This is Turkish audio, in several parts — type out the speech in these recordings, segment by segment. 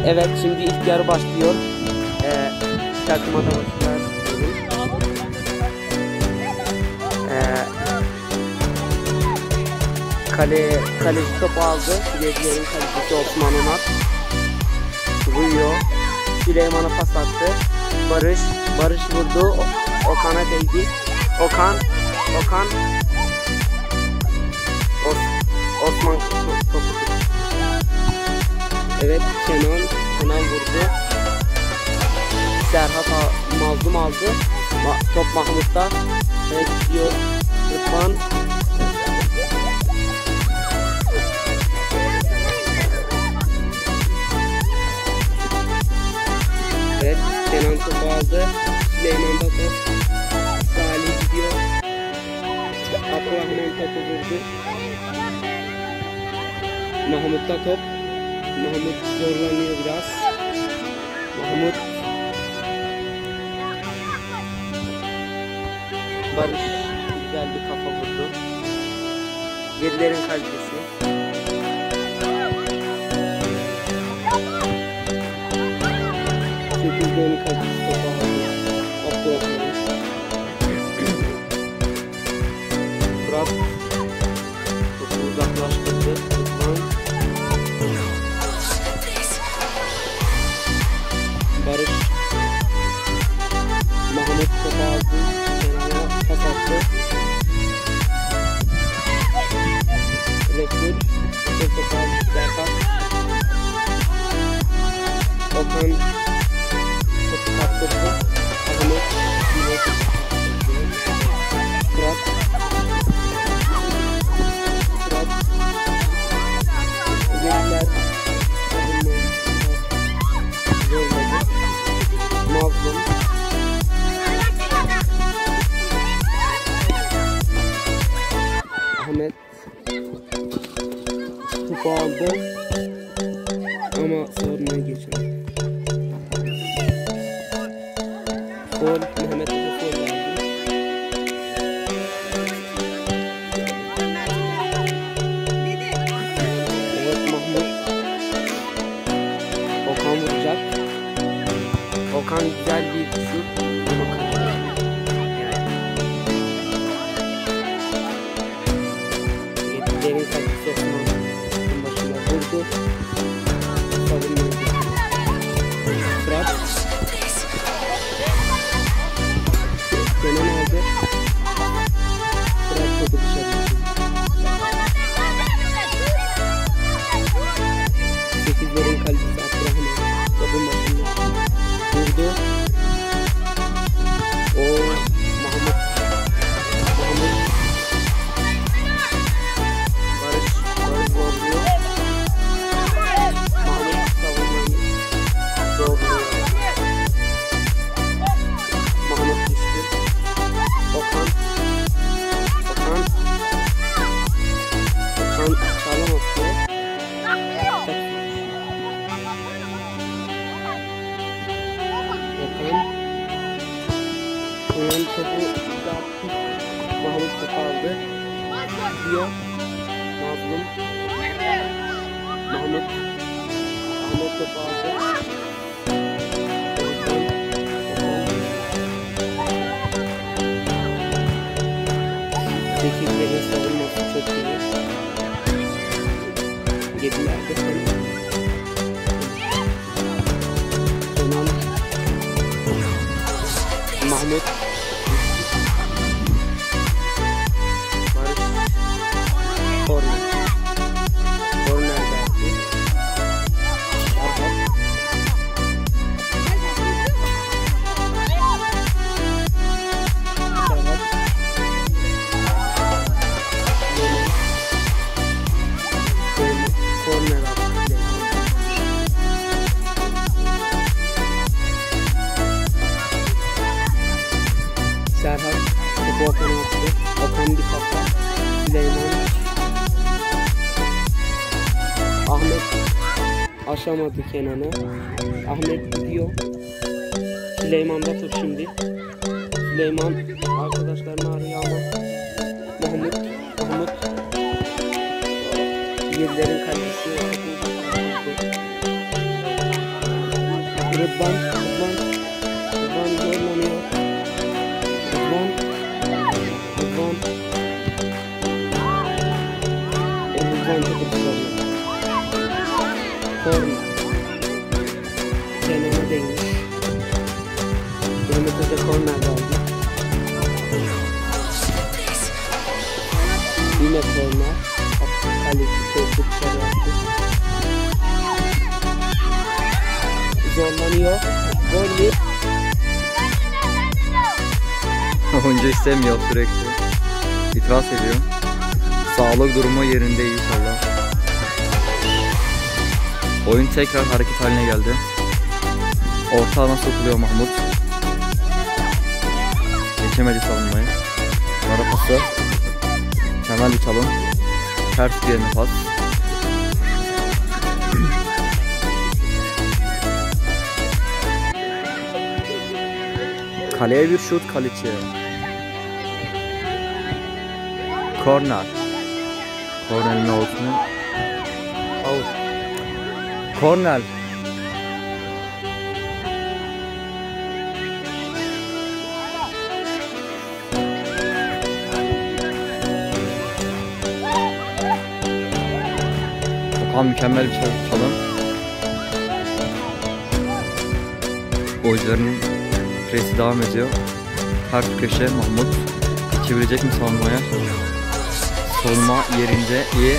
Evet, şimdi ilk yarı başlıyor. Takıma da başlar. Kaleci topu aldı. Bileciklerin kalecisi Osman Onat. Vuruyor. Süleyman'a pas attı. Barış vurdu. Okan'a değdi. Okan Osman topu. Evet, Kenan vurdu. Serhat Mazlum aldı. Top Mahmut'ta. Evet, gidiyor. Rıdvan. Evet, Kenan topu aldı. Süleyman da top. Salih gidiyor. Abdurrahman topu vurdu. Mahmut'ta top. Mahmut zorlanıyor biraz. Mahmut. Barış güzel bir kafa vurdu. Yedilerin kalecisi. Sekizlerin kalecisi topu aldı. Abdurrahman. Fırat topu uzaklaştırdı. Barış. Mahmut topu aldı. Kenara pas attı. Resul topu aldı. Serhat. Okan topu kaptırdı. Ahmet. Fırat. Yediler. Mazlum. Ahmet topu aldı ama savunmaya geçiyor. Gol, Mehmet topu aldı. Evet, Mahmut. Okan vuracak. Okan güzel bir şut. Yedilerin kalecisi Osman'ın başına vurdu. Savunmayı Fırat. Kenan aldı. Fırat topu dışarı. Sekizlerin kalecisi Abdurrahman topun başında vurdu. Mahmut. Barış zorluyor. Mahmut savunmayı zorluyor. Mahmut düştü. Okan çalım atıyor. Okan topu yaptı. Mahmut topu aldı. Gidiyor. Mazlum. Mahmut topu aldı. Zekirlerin savunması çok iyi. Yedilerde Kenan. Mahmut. Korner verdi. Korner attı. Serhat topu Okan'a attı. Okan bir kafa. Süleyman. Ahmet aşamadı Kenan'ı. Ahmet gidiyor. Süleyman da top şimdi. Süleyman arkadaşlarını arıyor ama Mahmut Yedilerin kalecisi Rıdvan zorlanıyor. Rıdvan çok zorlanıyor. Korna. Kenan'a değmiş. Mehmet Hoca korner aldı. Yine korner. Kaleci topu dışarı attı. Zorlanıyor. Gol değil. Oyuncu istemiyor sürekli. İtiraz ediyor. Sağlık durumu yerinde inşallah. Oyun tekrar hareket haline geldi. Orta alana sokuluyor Mahmut. Geçemedi savunmayı. Ara pası. Kemal bir çalım. Ters bir yerine pas. Kaleye bir şut kaleci. Korner. Kornerin out'unu. Out. Korner. Okan mükemmel bir çalım. Oyuncuların presi devam ediyor. Ters köşe Mahmut. Çevirecek mi savunmaya? Savunma yerinde iyi.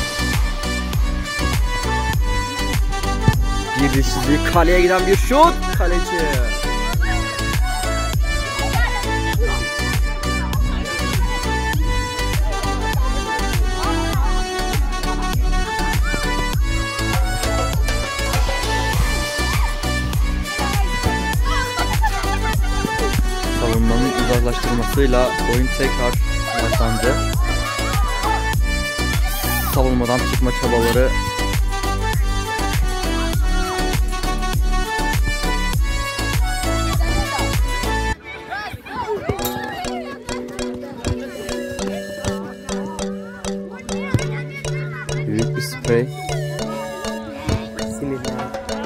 Bir dişli kaleye giden bir şut. Kaleci. Savunmanın uzaklaştırmasıyla oyun tekrar başlandı. Savunmadan çıkma çabaları. Büyük bir sprey. Sinirler.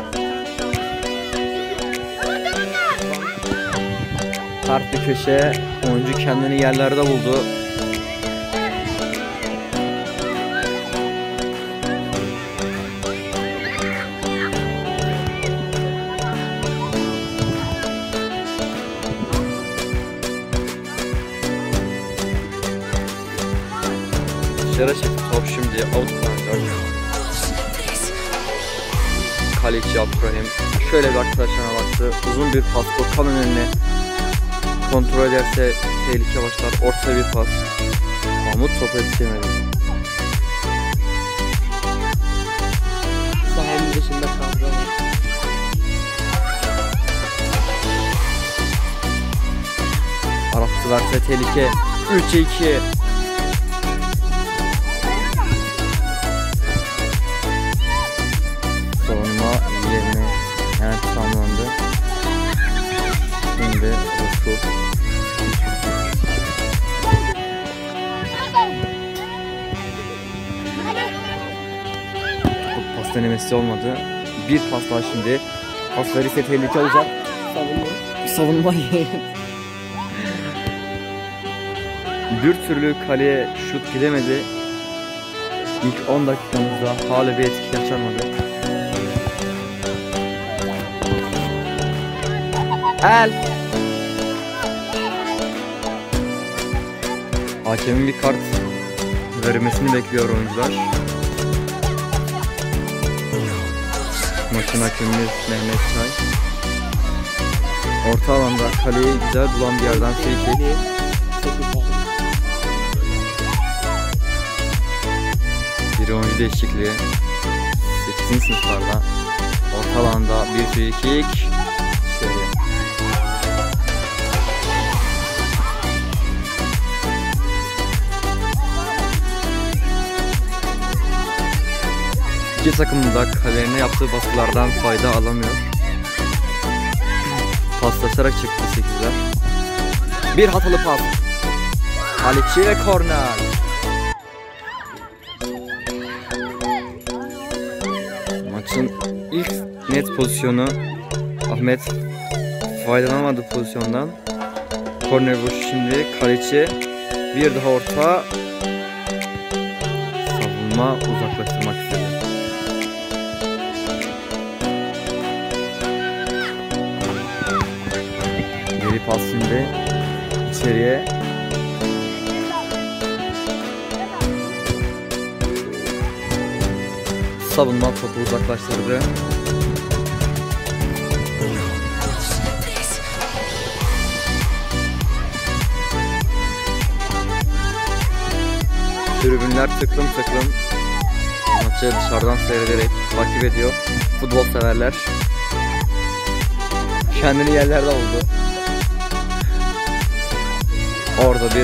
Sert bir köşe. Oyuncu kendini yerlerde buldu. Dışarı çıktı top, şimdi out kullanacak. Kaleci Abdurrahim şöyle bir arkadaşlarına baktı. Uzun bir pas, Okan'ın önüne kontrol ederse tehlike başlar. Orta bir pas. Mahmut topu yetişemedi. Sahanın dışında kavga var. Arapsı verse tehlike. 3'e 2. Savunma yerine yani tamamlandı. Şimdi Resul. Pas denemesi olmadı. Bir pas daha şimdi. Pas verirse tehlike olacak. Savunma bir türlü kaleye şut gidemedi. İlk 10 dakikamızda hala bir etki yaşanmadı. El. Hakemin bir kart vermesini bekliyor oyuncular. Maçın hakemimiz Mehmet Çay. Orta alanda kaleyi güzel bulan bir yerden free kick. Bir oyuncu değişikliği. 8. sınıflarda. Orta alanda bir free kick. Şöyle. İki takım da kalerine yaptığı baskılardan fayda alamıyor. Paslaşarak çıktı 8'ler. Bir hatalı pas. Kaleci ve korner. Maçın ilk net pozisyonu Ahmet faydalanamadı pozisyondan. Korner vuruş şimdi. Kaleci bir daha orta. Savunma uzaklaştırmak istedi. Geri pas şimdi. İçeriye. Savunma topu uzaklaştırdı. Tribünler tıklım tıklım maçı dışarıdan seyrederek takip ediyor. Futbol severler kendini yerlerde buldu. Orada bir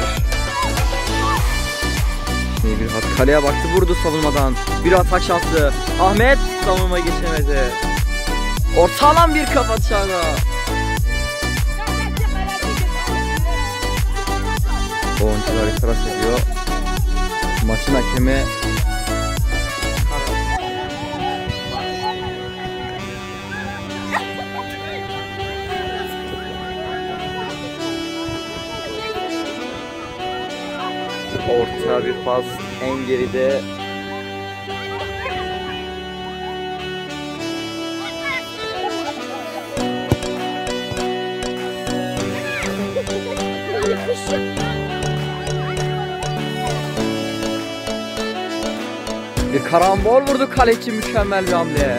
kaleye baktı, vurdu savunmadan. Bir atak şansı. Ahmet savunma geçemedi. Orta alan bir kafa dışarıda. Oyuncular itiraz ediyor. Maçın hakemi orta bir pas en geride. Bir karambol vurdu kaleci, mükemmel bir hamle.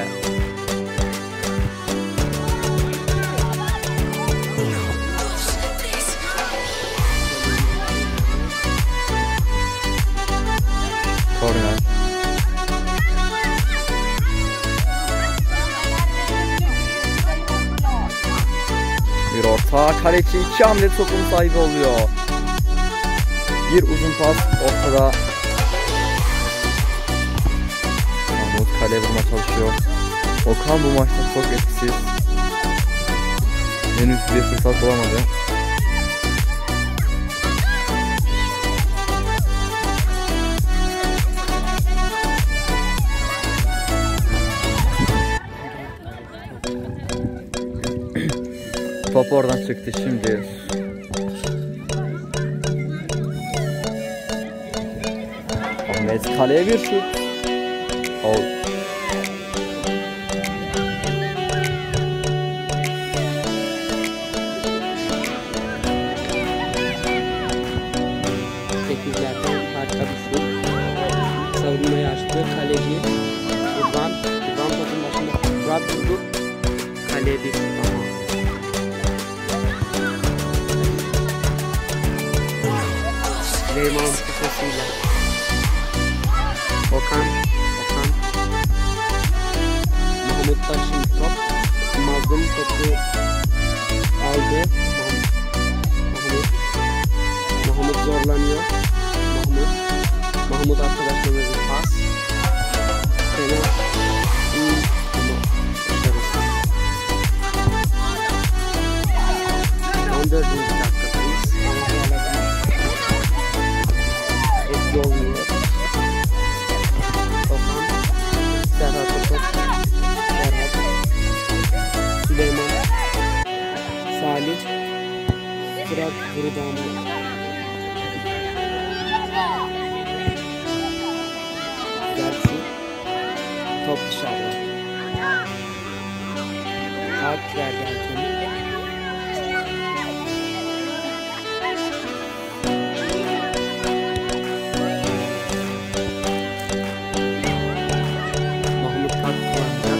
Korner. Bir orta, kaleci iki hamle topun sahibi oluyor. Bir uzun pas ortada. Mahmut kaleye vurma çalışıyor. Okan bu maçta çok etkisiz. Henüz bir fırsat bulamadı. Top oradan çıktı şimdi. Ahmet kaleye bir şut. Out. Tekniklerden harika bir şut. Savunmayı açtı. Kaleci İrfan topun başında. Murat vurdu. Kaleye bir şut ama. Süleyman kupasıyla Okan Mahmut'tan şimdi top. Mazlum topu aldı. Mahmut zorlanıyor. Mahmut arkadaşlarına bir pas. Fena iyi ama başarısız. 14. dakikadayız. Etki olmuyor. Okan Serhat'a top. Serhat Süleyman Salih Fırat vurdu ama Gerçi top dışarıda. Kart verdi hakem. Mahmut kart kullanacak.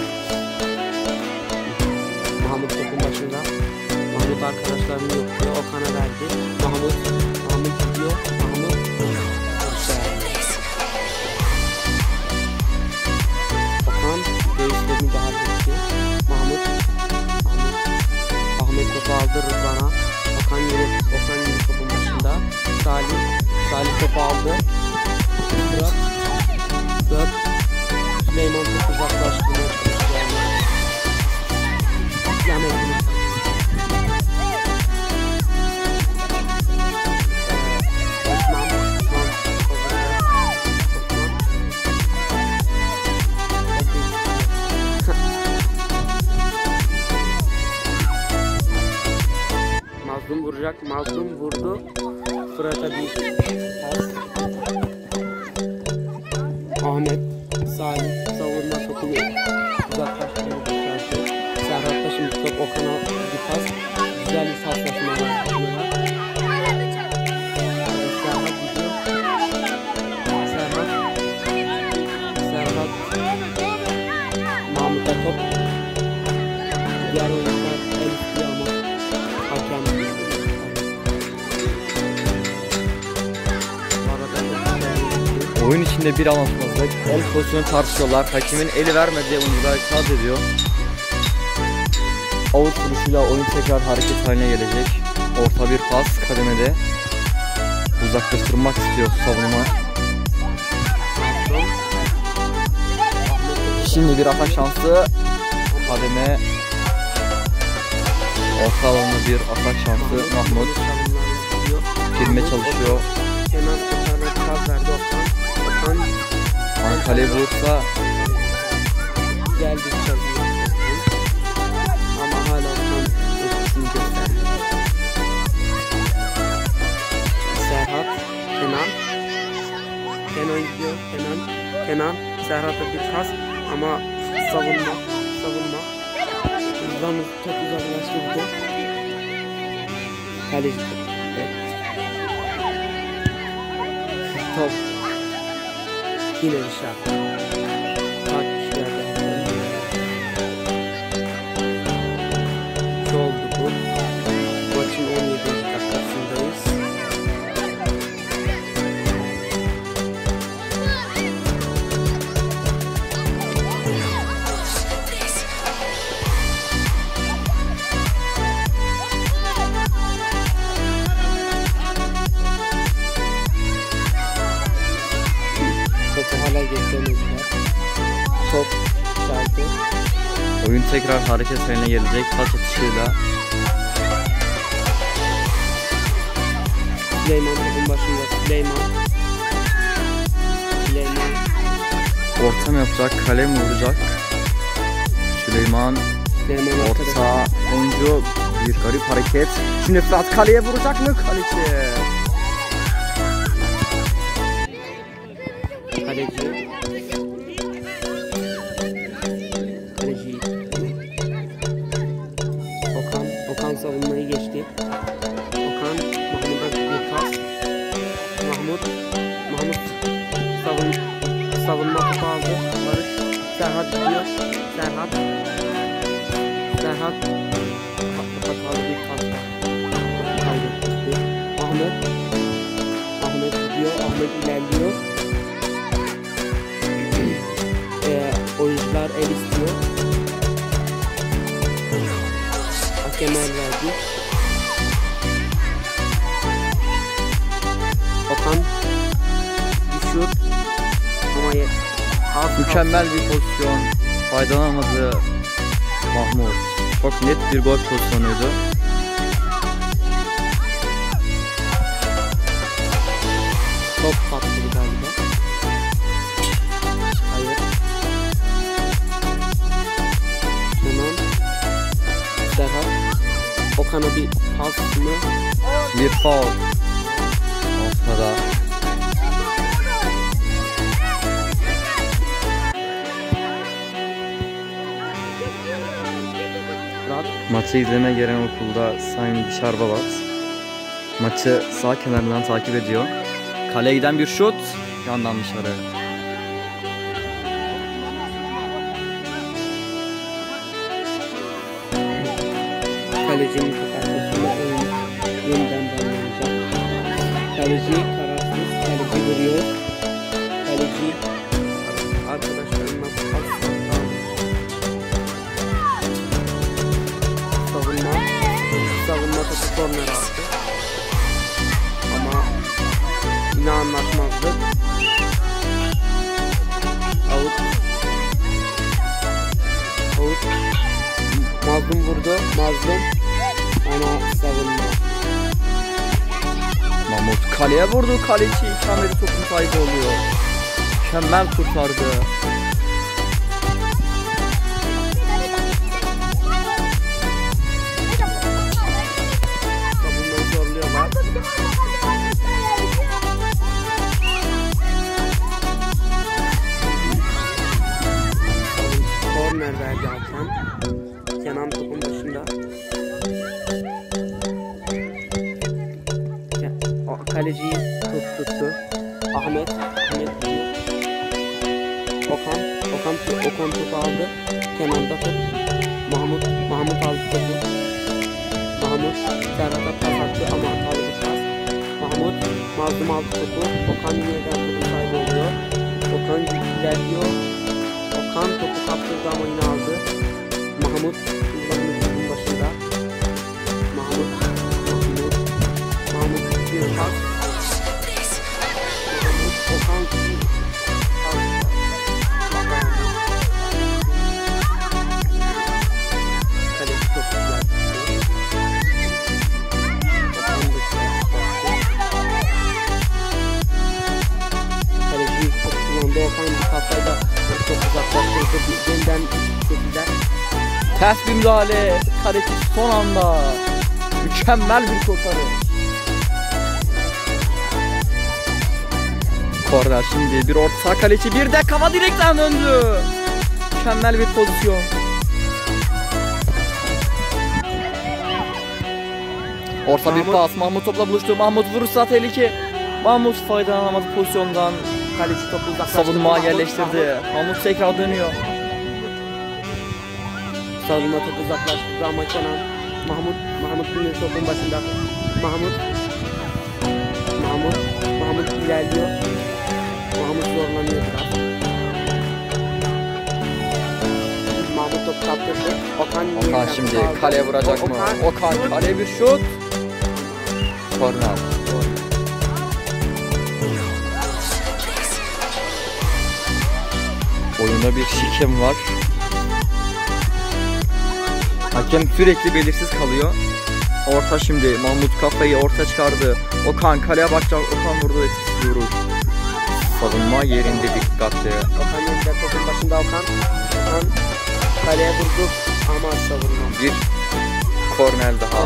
Mahmut topun başında. Mahmut arkadaşlarını yokluyor. Okan'a verdi. Mahmut gidiyor. Mahmut Okan göğüsle müdahale etti. Ahmet topu aldı Rıdvan'a. Okan yine topun başında. Salih topu aldı. Fırat Süleyman topu uzaklaştırmaya çalışıyor. Mazlum vurdu. Fırat'a bir pas. Ahmet, Salih savunma topunu uzaklaştırdı. Serhat'ta şimdi top Okan'a bir pas. Güzel bir paslaşma var. Serhat gidiyor. Serhat Mahmut'a top. Diğer oyuncular el istiyor ama hakem. Oyun içinde bir anlaşmazlık. El pozisyonu tartışıyorlar. Hakemin eli vermediği oyuncular itiraz ediyor. Out vuruşuyla oyun tekrar hareket haline gelecek. Orta bir pas kademede. Uzaklaştırmak istiyor savunma. Şimdi bir atak şansı. Kademe. Orta alanda bir atak şansı. Mahmut girme çalışıyor. Kenan Kurtar'a pas verdi Okan. Kaleye vurursa geldi çalıyor. Ama hala Okan etkisini gösterdi. Serhat, Kenan gidiyor. Kenan Serhat'a bir pas ama savunma. Hızlanıp çok uzaklaştırdı. Kaleci top yine dışarı. Şu oldu bu. Maçın 17. dakikasındayız. Topu hala getiremediler. Top şartı. oyun tekrar hareket haline gelecek. Taç atışıyla Süleyman topun başında. Süleyman orta mı yapacak? Kale mi vuracak? Süleyman orta oyuncu bir garip hareket. Şimdi Fırat kaleye vuracak mı? Kaleci. Okan savunmayı geçti. Okan Mahmut'a bir pas. Mahmut savunma topu aldı. Barış Serhat gidiyor. Serhat hatalı bir pas. Kaybetti. Ahmet gidiyor. Ahmet ilerliyor. Oyuncular el istiyor. Hakemler verdi. Okan düşüyor ama mükemmel bir pozisyon. Faydalanamadı Mahmut. Çok net bir gol pozisyonuydu. Top patladı galiba. Hayır. Kenan Serhat Okan'a bir pas mı? Bir faul. Ortada. Maçı izleme gelen okulda Sayın Bişar Babat maçı sağ kenarından takip ediyor. Kaleye giden bir şut yandan dışarı. Kalecinin kapatmasıyla oyun yeniden başlayacak. Kaleci kararsız, kaleci vuruyor. Kaleci arkadaşlarına pas attı. Savunma topu korner attı. Ama yine anlaşmazlık. Out. Mazlum vurdu. Ama savunma. Mahmut kaleye vurdu. Kaleci ikameti topun sahibi oluyor. Mükemmel kurtardı. Savunmayı zorluyorlar. Kaleciyi tuttu. Ahmet gidiyor. Okan topu aldı. Kenan'da top. Mahmut aldı topu. Mahmut Serhat'a pas attı ama hatalı bir pas. Mazlum aldı topu. Okan yeniden topu sahibi oluyor. Okan ilerliyor. Okan topu kaptırdı ama yine aldı. Mahmut topun başında. Mahmut bir pas. Okan kaleci topu kaleci topu kullandı. Okan bir kafayla topu uzaklaştırdı. Yeniden istediler. Ters bir müdahale. Kaleci son anda. Mükemmel bir kurtarı. Korner şimdi bir orta kaleci bir de kafa direkten döndü. Mükemmel bir pozisyon. Orta bir pas. Mahmut topla buluştu. Mahmut vurursa tehlike. Mahmut faydalanamadı pozisyondan. Kaleci topu uzaklaştırdı. Savunmaya yerleştirdi. Mahmut tekrar dönüyor. Savunma topu uzaklaştırdı ama Kenan. Mahmut yine topun başında. Mahmut ilerliyor. Mahmut zorlanıyor biraz. Mahmut topu kaptırdı. Okan şimdi kaleye vuracak mı? Okan kaleye bir şut. Korner. Oyunda bir şikem var. Hakem sürekli belirsiz kalıyor. Orta şimdi Mahmut kafayı orta çıkardı. Okan kaleye bakacak. Okan vurdu etkisiz vuruş. Savunma yerinde dikkatli. Okan yeniden topun başında Okan kaleye vurdu ama savunma. Bir korner daha.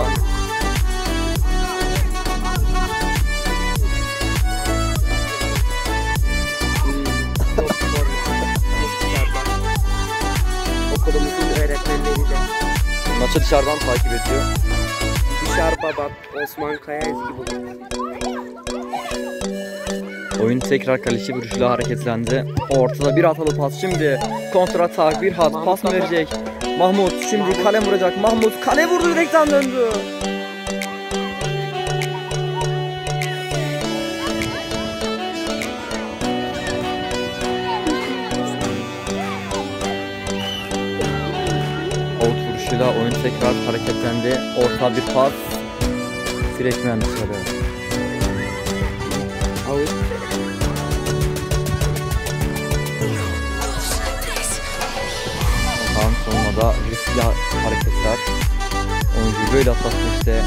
Okulumuzun öğretmenleri de Maçı dışarıdan takip ediyor. Bişar Baba, Osman Kaya gibi. Oyun tekrar kaleci vuruşuyla hareketlendi. Ortada bir hatalı pas şimdi. Kontratak bir hat pas mı verecek? Mahmut şimdi kale vuracak. Mahmut kale vurdu direkten döndü. Out vuruşuyla oyun tekrar hareketlendi. Orta bir pas. Direktmen dışarı. Out. Sonunda riskli hareketler. Oyuncu böyle atlattı işte.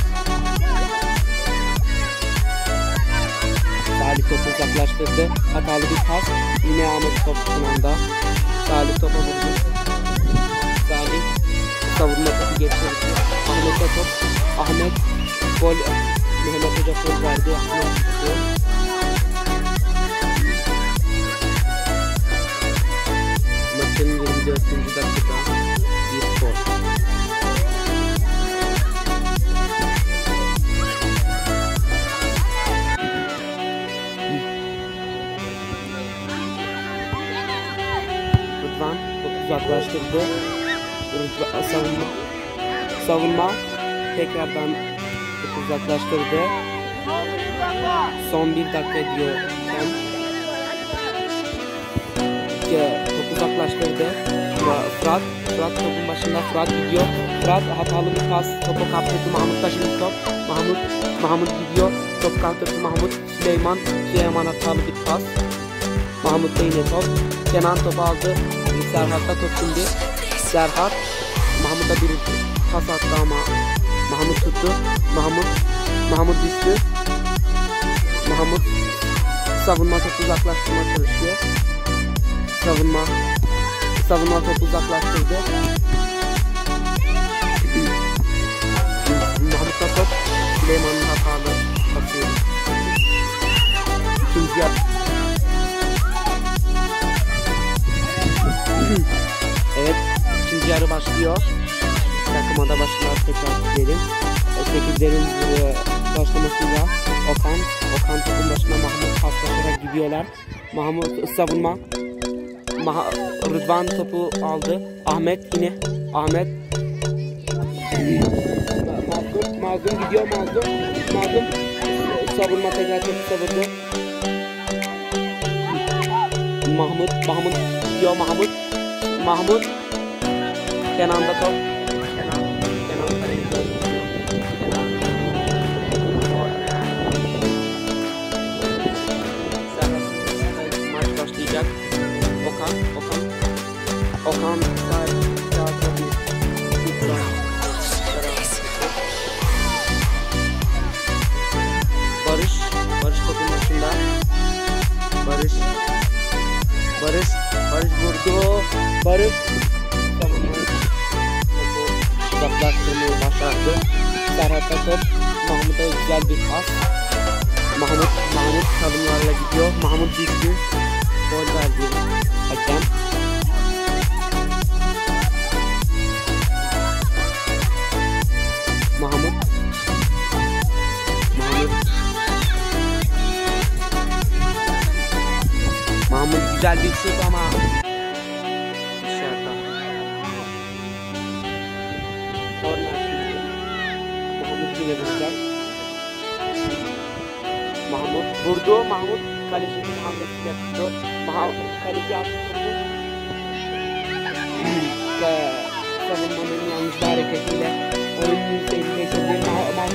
Salih topu uzaklaştırdı. Hatalı bir pas. Yine Ahmet top kullandı. Salih topa vurdu. Salih savunma topu geçirdi. Ahmet'e top. Ahmet gol. Mehmet Hoca gol verdi. Maçın 24. dakikada bir gol. Rıdvan topu uzaklaştırdı. Savunma tekrardan topu uzaklaştırdı. Son bir dakika diyorken topu uzaklaştırdı. Fırat topun başında. Fırat gidiyor. Fırat hatalı bir pas. Topu kaptırdı. Mahmut şimdi top. Mahmut gidiyor. Top kaptırdı Mahmut. Süleyman hatalı bir pas. Mahmut'ta yine top. Kenan topu aldı. Serhat'ta top şimdi. Serhat Mahmut'a bir pas attı ama Mahmut tuttu. Mahmut düştü. Mahmut savunma topu uzaklaştırmaya çalışıyor. Savunma topu uzaklaştırdı. Mahmut'ta top. Süleyman'ın hatalı pasıyor. İkinci yarı. Evet, ikinci yarı başlıyor. Takıma da başlar tekrar gidelim. 8'lerin başlamasıyla Okan topun başına, Mahmut paslaşarak gidiyorlar. Mahmut savunma. Rıdvan topu aldı. Ahmet yine. Ahmet. Mazlum gidiyor, Mazlum savunma, tekrar topu savurdu. Mahmut gidiyor, Mahmut Kenan'da top. Kenan maç başlayacak. Okan Barış topun başında. Barış vurdu. Barış topu uzaklaştırmayı başardı. Serhat'a top. Mahmut'a güzel bir pas. Mahmut çalımlarla gidiyor. Mahmut düştü. Gol verdi hakem. Mahmut güzel bir şut ama dışarıda. Korner şimdi. Mahmut yine vuracak. Mahmut vurdu. Kalecinin hamlesiyle tuttu. Kaleci attı. Savunmanın yanlış bir hareketiyle oyunun yüzeyini geçirdi.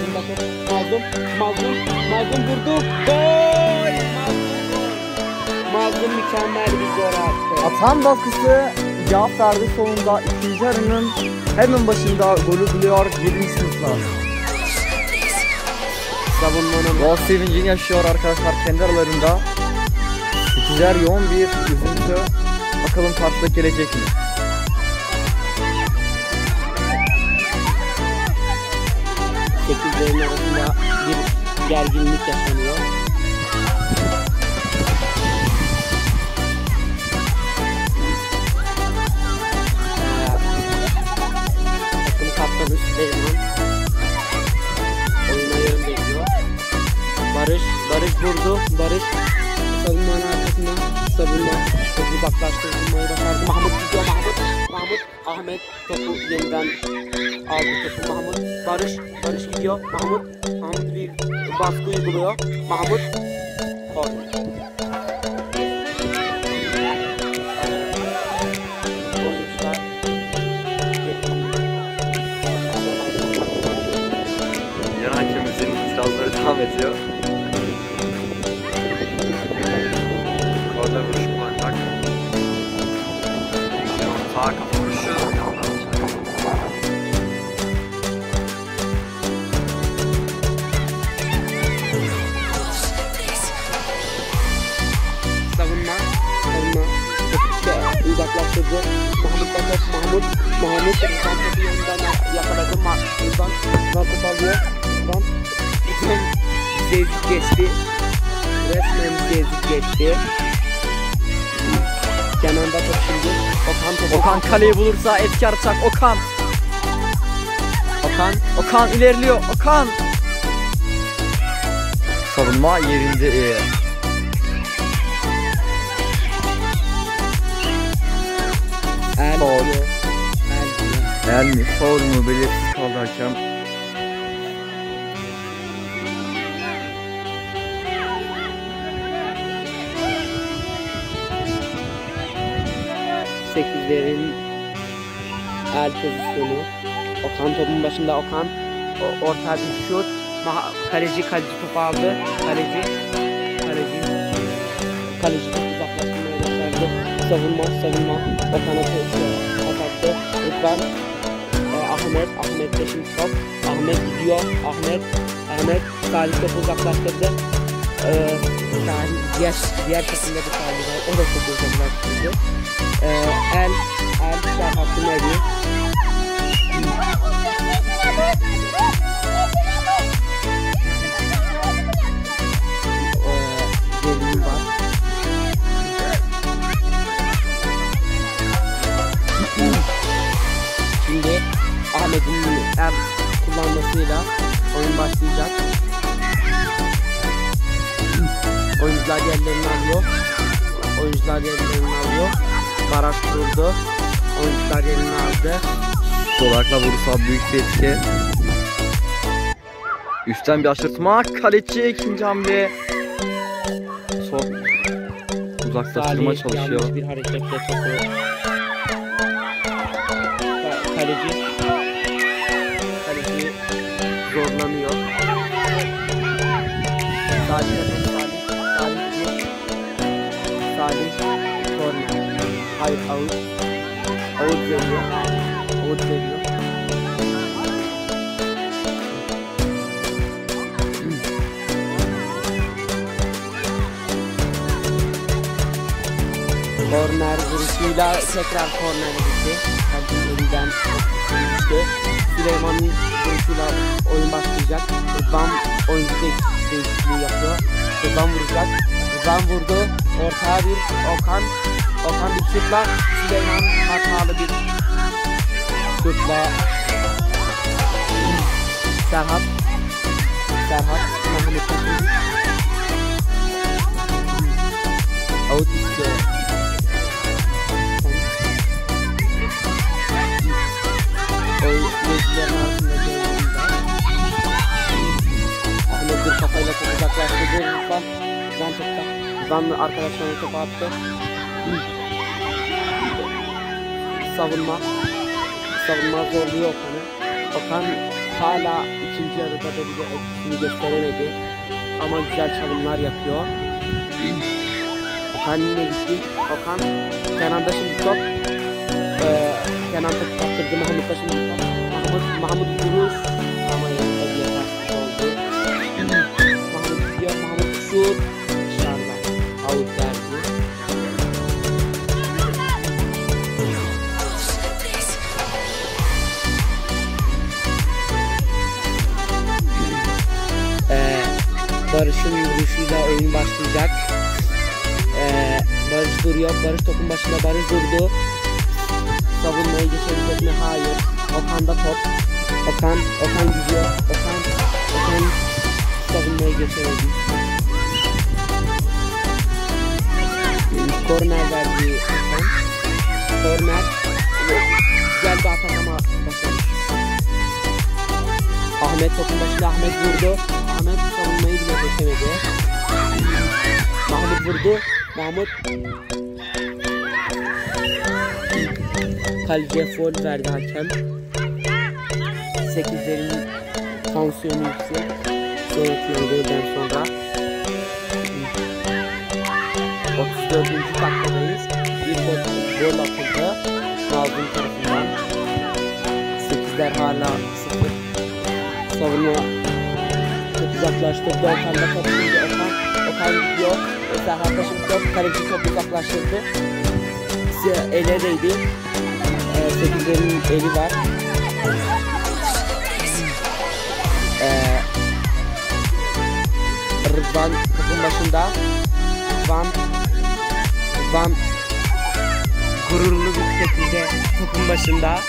Mazlum vurdu. Gol! Mazlum mükemmel bir gol attı. Atan baskısı cevap verdi sonunda. İkinci yarının hemen başında golü buluyor 20 sınıflar. Savunmanın gol sevincini yaşıyor arkadaşlar kendi aralarında. İkizler yoğun bir üzüntü. Bakalım karşılık gelecek mi? Sekizlerin arasında bir gerginlik yaşanıyor. Takım kaptanı Süleyman oyuna yön veriyor. Barış vurdu. Savunmanın arkasında topu uzaklaştırmayı başardı. Mahmut gidiyor. Ahmet topu yeniden aldı topu. Barış gidiyor. Mahmut bir baskı uyguluyor. Mahmut gol. Yan hakemimizin itirazları devam ediyor. Korner vuruş kullanacak. Sağ kafa vuruşu. Savunma. Topu uzaklaştırdı. Mahmut topu yanından yakaladı. Rıdvan topu alıyor. Rıdvan Zezik geçti. Resmen Zezik geçti. Kenan'da top şimdi. Okan kaleyi bulursa etki artacak. Okan ilerliyor. Savunma yerinde iyi. El mi? Foul mu? Belirsiz kaldı hakem. Sekizlerin el pozisyonu. Okan topun başında. Orta bir şut. Kaleci topu aldı. Kaleci topu uzaklaştırmaya başardı. Savunma. Okan'a pas attı. Rıdvan. Ahmet de şimdi top. Ahmet gidiyor. Ahmet Salih topu uzaklaştırdı. Diğer takımda da Salih var. O da topu uzaklaştırdı. El Serhat'ın eli. Gerilim var. Şimdi Ahmet'in kullanmasıyla oyun başlayacak. Oyuncular yerlerini alıyor. Oyuncular yerlerini alıyor. Baraj kuruldu. Oyuncular yerini aldı. Sol ayakla vurursa büyük bir etki. Üstten bir aşırtma. Kaleci ikinci hamle. Sol uzaklaştırma Salih çalışıyor. yanlış bir hareketle topu. Kaleci zorlanıyor. Salih korner. Hayır, out. Out veriyor. Out veriyor. Korner vuruşuyla tekrar kornere gitti. Kalbin elinden düştü. Süleyman'ın vuruşuyla oyun başlayacak. Rıdvan oyuncu değişikliği yapıyor. Rıdvan vuracak. Rıdvan vurdu. Ortaya bir Okan. Okan bir şutla. Süleyman hatalı bir şutla. Serhat. Mehmet Taşın. Out istiyor. Oyuncuların arasında görüyoruz. Ahmet bir kafayla çok uzaklaştırdı. Rıdvan topta. Rıdvan arkadaşlarına topu attı. Savunma zorluyor Okan'ı. Okan hala ikinci yarıda da bize etkisini gösteremedi. Ama güzel çalımlar yapıyor. Okan yine gitti. Okan Kenan'da şimdi top. Kenan topu kaptırdı. Mahmut'ta şimdi top. Mahmut vuruş. Ama yetersiz oldu. Mahmut gidiyor. Mahmut şut. Dışarıda. Out verdi. Barış'ın vuruşuyla oyun başlayacak. Barış duruyor. Barış topun başında. Barış durdu. Savunmayı geçebilecek mi? Hayır. Okan'da top. Okan gidiyor. Okan savunmayı geçemedi. Korner verdi Okan. Korner. Güzel bir atak ama başarmış. Ahmet topun başında. Ahmet vurdu. Ahmet savunmayı bile geçemedi. Mahmut vurdu. Mahmut kaleciye foul verdi hakem. 8'lerin tansiyonu yüksek. Sonraki golden sonra 34. dakikadayız. Bir gol atıldı Nazım tarafından. 8'ler hala 0. Savunma çok uzaklaştırdı. Okan'da top şimdi. Okan gidiyor. Serhat'ta şimdi top. Kaleci çok uzaklaştırdı. Ele değdi. 8'lerin eli var. Rıdvan topun başında. Rıdvan gururlu bir şekilde topun başında.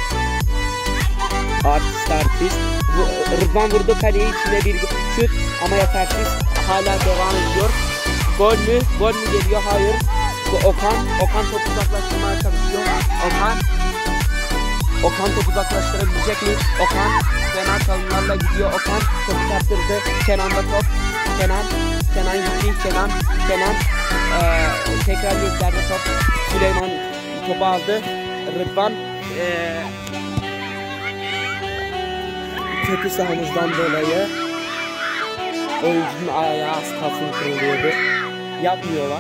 Artist. Rıdvan vurdu kaleye, içine bir şut ama yetersiz. Hala devam ediyor. Gol mü geliyor? Hayır. Okan topu uzaklaştırmaya çalışıyor. Okan topu uzaklaştırabilecek mi? Okan kenar çalımlarla gidiyor. Okan topu kaptırdı. Kenan'da top. Kenan gitti. Kenan tekrar yetlerde top. Süleyman topu aldı. Rıdvan kötü sahamızdan dolayı oyuncunun ayağı az kalsın kırılıyordu. Yapmıyorlar.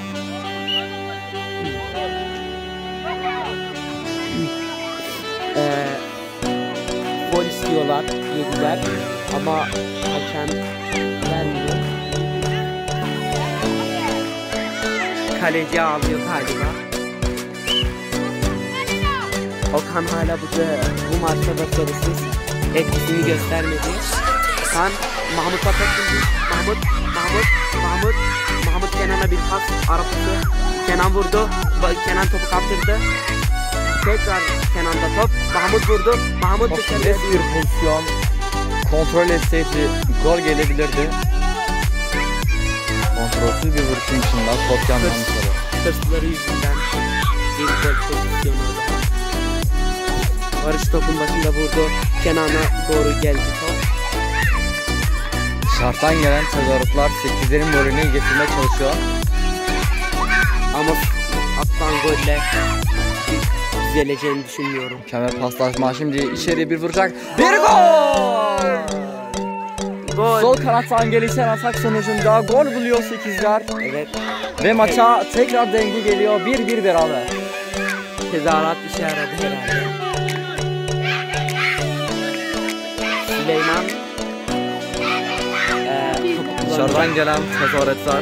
Gol istiyorlar, yediler ama hakem vermiyor. Kaleci ağlıyor galiba. Okan hala bu maçta başarısız, etkisini göstermedi. Okan Mahmut'a takıldı. Mahmut Kenan'a bir pas arapası. Kenan vurdu. Kenan topu kaptırdı. Tekrar Kenan'da top. Mahmut vurdu. Mahmut dışarıya bir pozisyon. Kontrol etseydi gol gelebilirdi. Kontrolsüz isabetli bir vuruşun dışında top yandan dışarı. Hırsları yüzünden bir gol pozisyonu oldu. Barış topun başında vurdu. Kenan'a doğru geldi top. Dışarıdan gelen tezahüratlar 8'lerin moralini getirmeye çalışıyor. Ama atılan golle düzeleceğini düşünmüyorum. Mükemmel paslaşma, şimdi içeri bir vuracak. Bir gol! Gol. Sol kanattan gelişen atak sonucunda gol buluyor 8'ler. Evet. Ve maça tekrar denge geliyor. 1-1 beraber. Tezahürat işe yaradı herhalde. Süleyman Dışarıdan gelen tezahüratlar.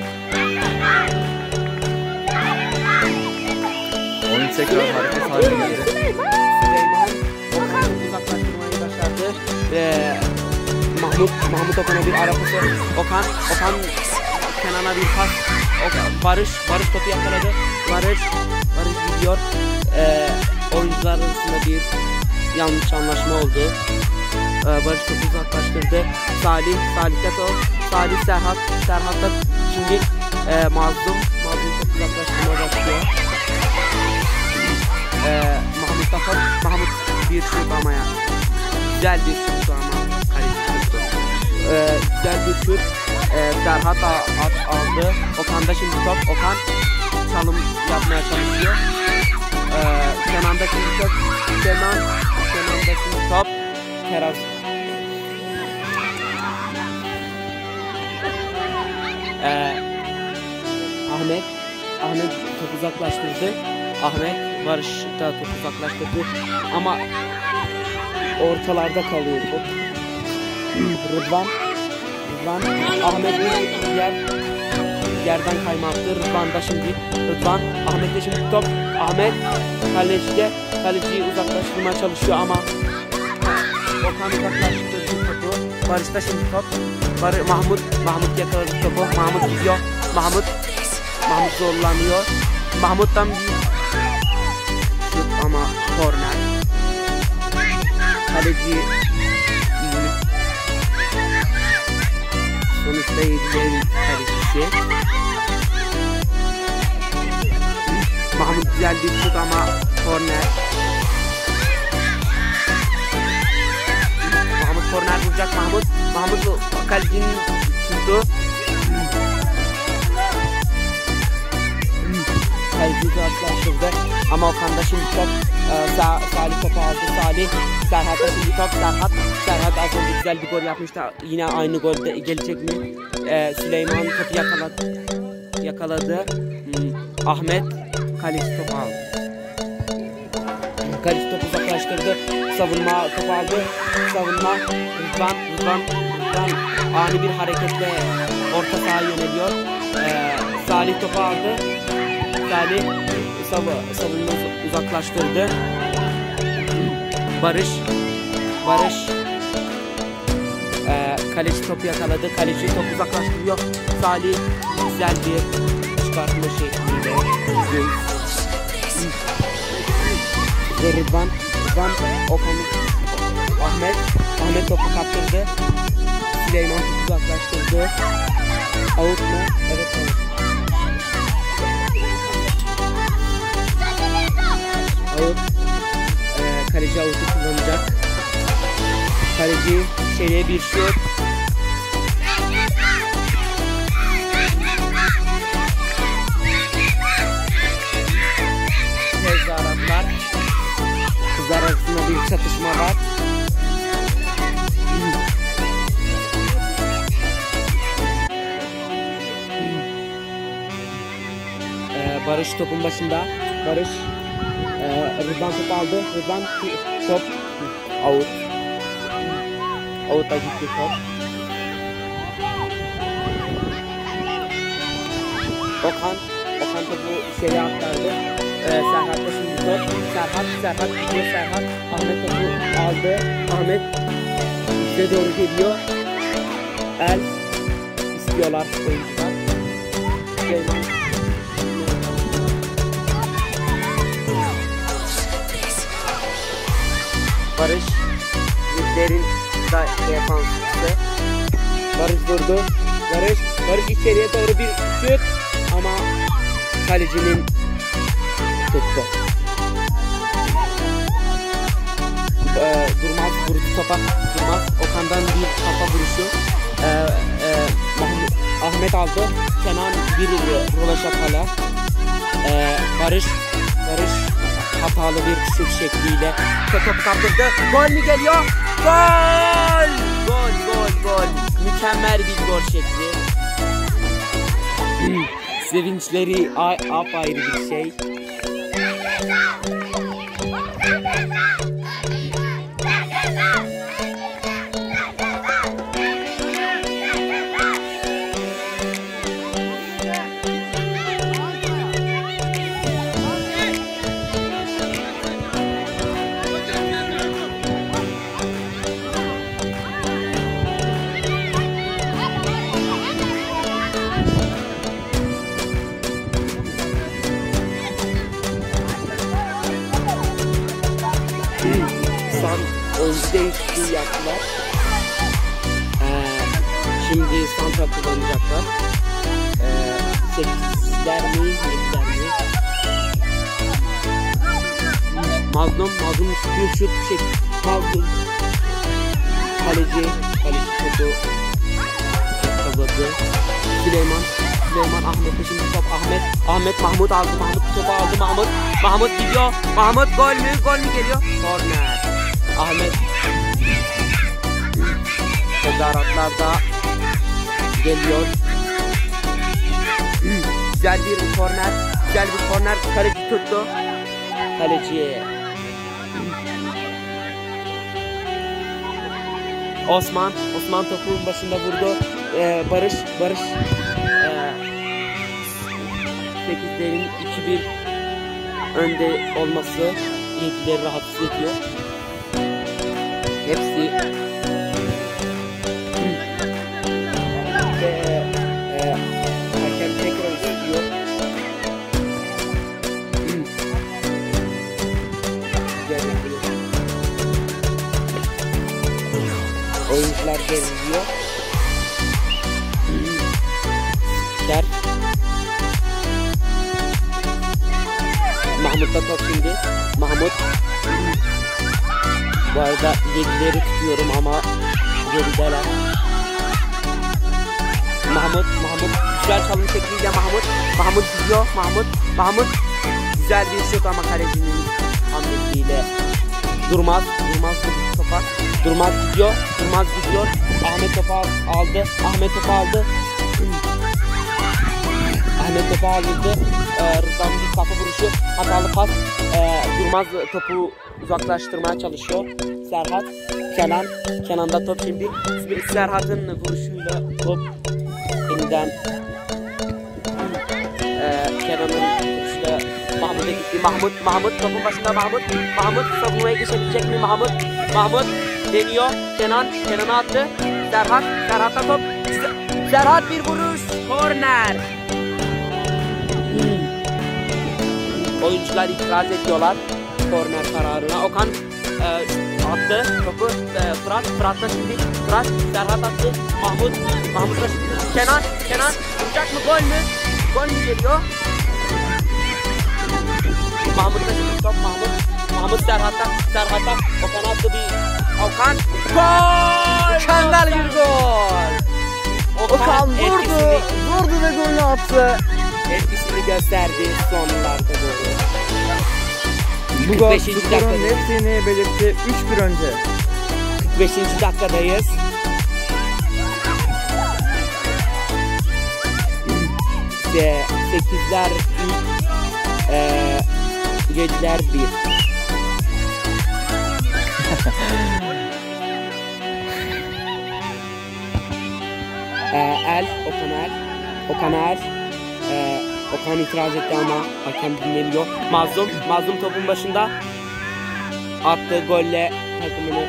Oyun tekrar hareket haline geldi. Süleyman Okan'ı uzaklaştırmayı başardı ve Mahmut Okan'a bir ara pası. Okan Kenan'a bir pas. Barış topu yakaladı. Barış gidiyor. Oyuncular arasında bir yanlış anlaşma oldu. Barış topu uzaklaştırdı. Salih'te top. Serhat da şimdi Mazlum topu uzaklaştırmaya başlıyor. Mahmut bir şut ama ya. Güzel bir şut ama kaleci şuttu. Güzel bir şut. Serhat aldı. Okan da şimdi top. Okan çalım yapmaya çalışıyor. Kenan'da şimdi top. Kenan'da şimdi top. Teraz. Ahmet top uzaklaştırdı. Barış da top uzaklaştırdı. Ama ortalarda kalıyor top. Rıdvan Ahmet yerden kaymaktı. Ahmet'te şimdi top. Ahmet kaleciyi uzaklaştırmaya çalışıyor ama Okan uzaklaştırdı topu. Barış'ta şimdi top. Mahmut yakaladı topu. Mahmut gidiyor. Mahmut zorlanıyor. Mahmut'tan bir şut ama korner. Kaleci iyi. Sonuçta 7'lerin kalecisi. Mahmut güzel bir şut ama korner. Mahmut korner vuracak. Mahmut kalecinin şutu. Kaleciyi uzaklaştırdı ama Okan'da şimdi top. Salih topu aldı. Serhat'ta şimdi top. Serhat az önce güzel bir gol yapmıştı. Yine aynı golde gelecek mi? Süleyman topu yakaladı. Ahmet kaleci topu aldı. Kaleci topu uzaklaştırdı. Savunma topu aldı. Rıdvan ani bir hareketle orta sahaya yöneliyor. Salih topu aldı. Savunma uzaklaştırdı. Barış kaleci topu yakaladı. Kaleci topu uzaklaştırıyor. Salih güzel bir çıkartma şekliyle. Rıdvan Okan'ı Ahmet topu kaptırdı. Süleyman topu uzaklaştırdı. Out mu? Evet, out. Kaleci avutu kullanacak. Kaleci içeriye bir şut. Tezahüratlar. Kızlar arasında bir çatışma var. Barış topun başında. Rıdvan topu aldı. Rıdvan top out. Out'a gitti top. Okan topu içeri aktardı. Serhat'ta şimdi top. Serhat gidiyor. Ahmet topu aldı. Ahmet bize doğru geliyor. El istiyorlar oyuncular. Süleyman. Barış derin defansçısı. Barış vurdu. Barış içeriye doğru bir şut ama kalecinin tuttu. Durmaz vurdu topa. Durmaz Okan'dan bir kafa vuruşu. Ahmet aldı. Kenan bir rolaşatala. Barış hatalı bir şut şekliyle top kaptırdı. Gol mü geliyor? Gol! Gol! Mükemmel bir gol şekli. Sevinçleri apayrı bir şey. Oyuncu değişikliği yaptılar. Şimdi santra kullanacaklar. 8'ler mi? 7'ler mi? Mazlum bir şut çek. Mazlum. Kaleci topu kazandı. Süleyman Ahmet'e şimdi top. Mahmut aldı. Mahmut topu aldı. Mahmut gidiyor. Mahmut gol mü geliyor? Korner. Ahmet tezahüratlarda geliyor. Güzel bir korner. Kaleci tuttu. Kaleci Osman topun başında vurdu. Barış 8'lerin 2-1 önde olması 7'leri rahatsız ediyor. Hepsi hakem tekrar istiyor. Oyuncular geriliyor. Mahmut'ta top şimdi. Mahmut. Bu arada 7'leri tutuyorum ama gerideler. Mahmut güzel çalım şekliyle Mahmut gidiyor. Mahmut güzel bir şut ama kalecinin hamlesiyle Durmaz topa. Durmaz gidiyor. Ahmet topu aldı. Rıdvan bir kafa vuruşu, hatalı pas. Durmaz topu uzaklaştırmaya çalışıyor. Serhat, Kenan'da top şimdi. Serhat'ın vuruşuyla top elinden. Kenan'ın vuruşuyla Mahmut'a gitti. Mahmut topun başında. Mahmut savunmaya geçebilecek mi? Mahmut deniyor. Kenan'a attı. Serhat'a top. Serhat bir vuruş. Korner. Oyuncular itiraz ediyorlar korner kararına. Okan attı topu. Fırat'ta şimdi. Serhat attı. Mahmut'la şimdi. Kenan vuracak mı? Gol mü geliyor? Mahmut'la şimdi top. Mahmut Serhat'a. Okan attı bir. Okan. Gol! Mükemmel bir gol. Okan vurdu ve golünü attı. Etkisini gösterdi sonlarda doğru. Bu gol skorun netliğini belirtti 3-1 önce. 45. dakikadayız. İşte 8'ler ilk, 7'ler 1. Okan itiraz etti ama hakem dinlemiyor. Mazlum topun başında attığı golle takımını.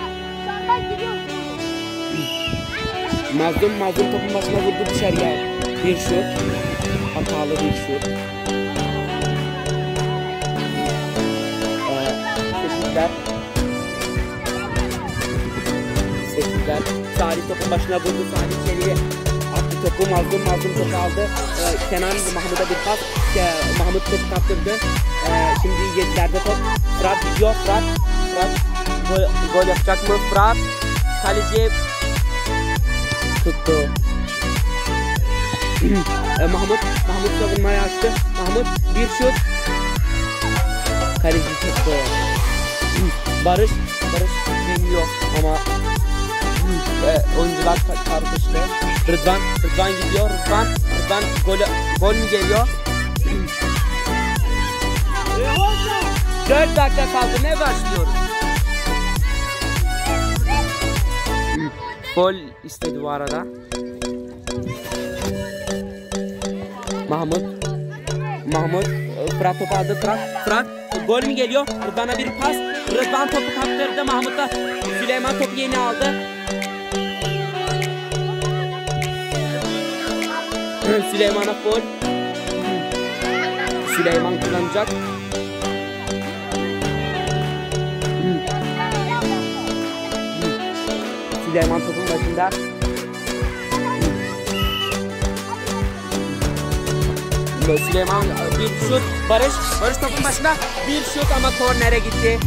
Mazlum topun başına vurdu dışarıya. Bir şut. Hatalı bir şut. Sekizler. Salih topun başına vurdu. Salih içeriye attı topu. Mazlum topu aldı. Kenan Mahmut'a bir pas. Mahmut topu kaptırdı. Şimdi 7'lerde top. Fırat gidiyor. Fırat gol yapacak mı? Fırat kaleci tuttu. Mahmut savunmayı açtı. Mahmut bir şut. Kaleci tuttu. Barış geliyor ama oyuncular tartıştı. Rıdvan gidiyor. Rıdvan gol mü geliyor? 4 dakika kaldı. Ne başlıyoruz? Gol istedi bu arada. Mahmut Fırat topu aldı. Fırat gol mü geliyor? Rıdvan'a bir pas. Rıdvan topu kaptırdı. Mahmut'ta Süleyman topu yeni aldı. Süleyman'a gol. Süleyman kullanacak. Süleyman topun başında. Süleyman bir şut. Barış topun başında bir şut ama kornere gitti.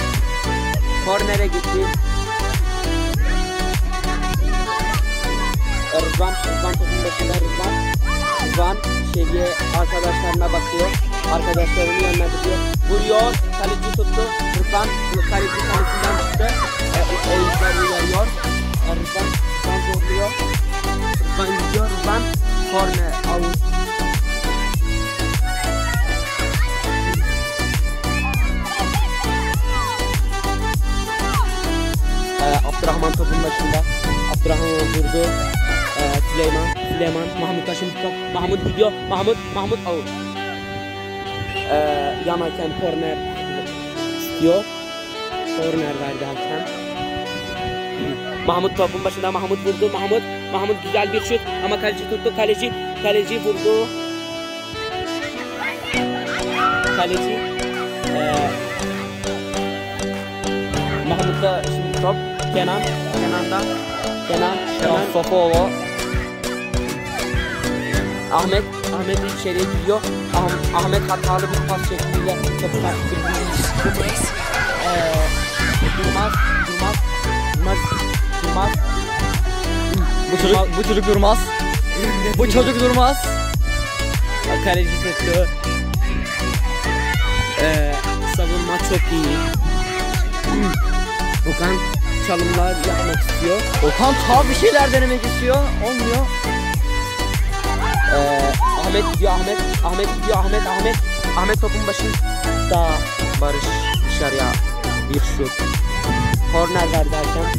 Rıdvan topun başında. Rıdvan arkadaşlarına bakıyor. Arkadaşlarını yönlendiriyor. Vuruyor. Kaleci tuttu. Rıdvan kalesinden çıktı. Oyuncular uyarıyor. Rıdvan zorluyor. Rıdvan gidiyor. Rıdvan korner out. Abdurrahman topun başında. Abdurrahman vurdu. Süleyman Mahmut'a şimdi top. Mahmut gidiyor. Mahmut out. Yan hakem korner istiyor. Korner verdi hakem. Mahmut topun başında. Mahmut vurdu. Mahmut güzel bir şut ama kaleci tuttu. Kaleci vurdu. Mahmut'ta şimdi top. Kenan Sofoğlu. Ahmet içeriye gidiyor. Ahmet hatalı bir pas şekliyle topu kaptırdı. Durmaz. Bu çocuk durmaz. Bu çocuk durmaz. Kaleci tuttu. Savunma çok iyi. Okan çalımlar yapmak istiyor. Okan bir şeyler denemek istiyor. Olmuyor. Ahmet gidiyor. Ahmet topun başında. Barış dışarıya bir şut. Korner verdi hakem.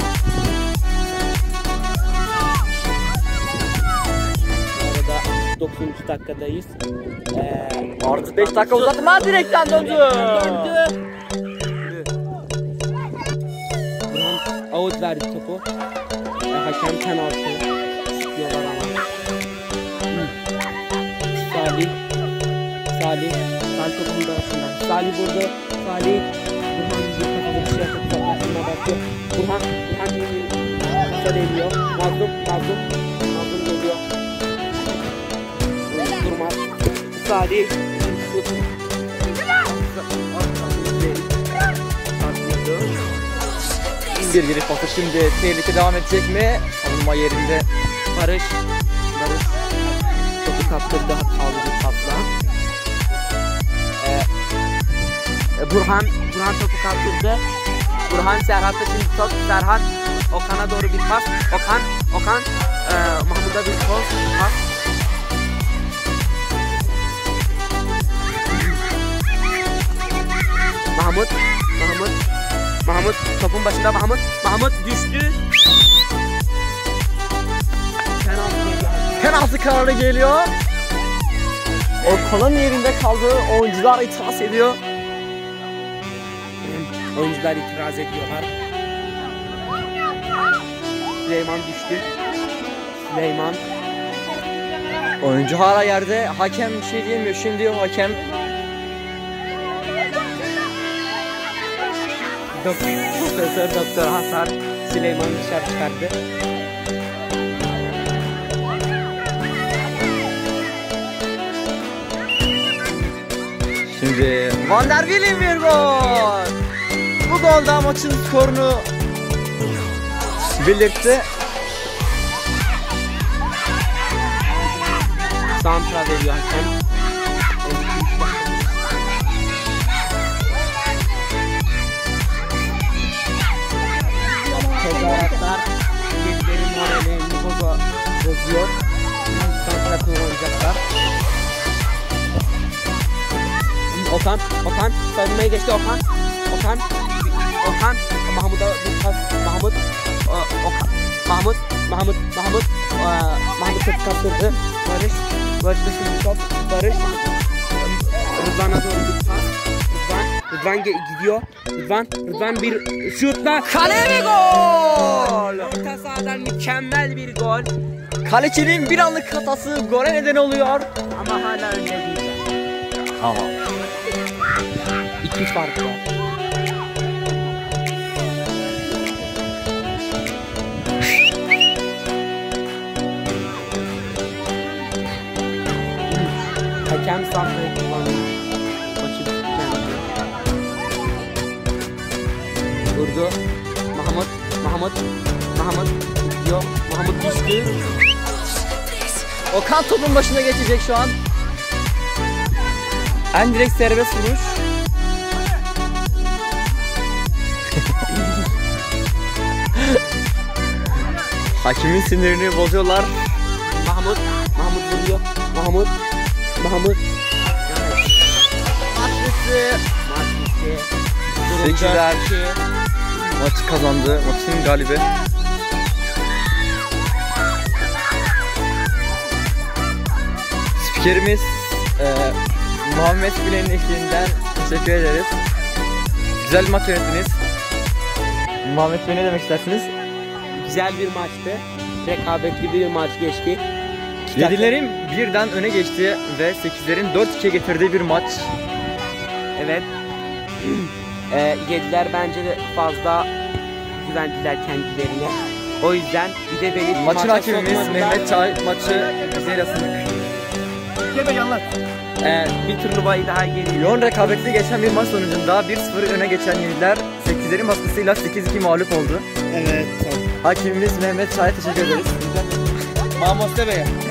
Arada 9. dakikadayız. Artı 5 dakika uzatma direkten döndü. Out verdi topu. Hakem penaltı istiyorlar ama. Salih topun başından. Salih vurdu. Burhan bir kafada bir şey yapıp toplasına bakıyor. Burhan kısa deniyor. Mazlum geliyor. Durmaz. Salih Bir giriş pası şimdi tehlike devam edecek mi? Savunma yerinde. Barış topu kaptırdı hatalı bir pasla. Burhan topu kaptırdı. Burhan Serhat'ta şimdi top. Serhat Okan'a doğru bir pas. Okan Mahmut'a bir pas. Mahmut topun başında. Mahmut düştü. Penaltı kararı geliyor. Okan'ın yerinde kaldığı oyuncular itiraz ediyor. Oyuncular itiraz ediyorlar. Süleyman düştü. Oyuncu hala yerde. Hakem bir şey diyemiyor. Şimdi hakem Profesör Doktor Hasan Süleyman dışarı çıkardı. Van der Wielen bir gol. Bu gol da maçın skorunu belirtti. Santra veriyor hakem. Tezahüratlar Yedilerin moralini bozuyor. Santra kullanacaklar. Okan savunmaya geçti. Okan Mahmut'a bir pas. Mahmut top kaptırdı. Barış da top. Rıdvan'a doğru bir pas. Rıdvan gidiyor. Rıdvan bir şutla Kaleye ve gol. Orta sahadan mükemmel bir gol. Kalecinin bir anlık hatası gole neden oluyor. Ama hala önde değil. Ama 2 fark var. Hakem Santra'yı kullandı. Maçı bitirken. Durdu. Mahmut gidiyor. Mahmut düştü. Okan topun başına geçecek şu an. En direkt serbest vuruş. Hakimin sinirini bozuyorlar. Mahmut vuruyor. Mahmut. Maç bitti. 8'er. Maçı kazandı. Maçın galibi. Spikerimiz Muhammed Bilen'in eşliğinden teşekkür ederiz. Güzel bir maç yönettiniz. Muhammed Bey ne demek istersiniz? Güzel bir maçtı. Rekabetli bir maç geçti. Yedilerin birden öne geçti ve 8'lerin 4-2'ye getirdiği bir maç. Evet. Yediler bence de fazla güvendiler kendilerine. O yüzden bir de beni Maçın maça hakemimiz sokmadılar. Mehmet Çay maçı bize yasınlık. Bir turnuvayı daha geliyor. Yoğun rekabetli geçen bir maç sonucunda 1-0 öne geçen Yediler 8'lerin baskısıyla 8-2 mağlup oldu. Evet. Hakemimiz Mehmet Çay'a teşekkür ederiz. Mahmut Bey.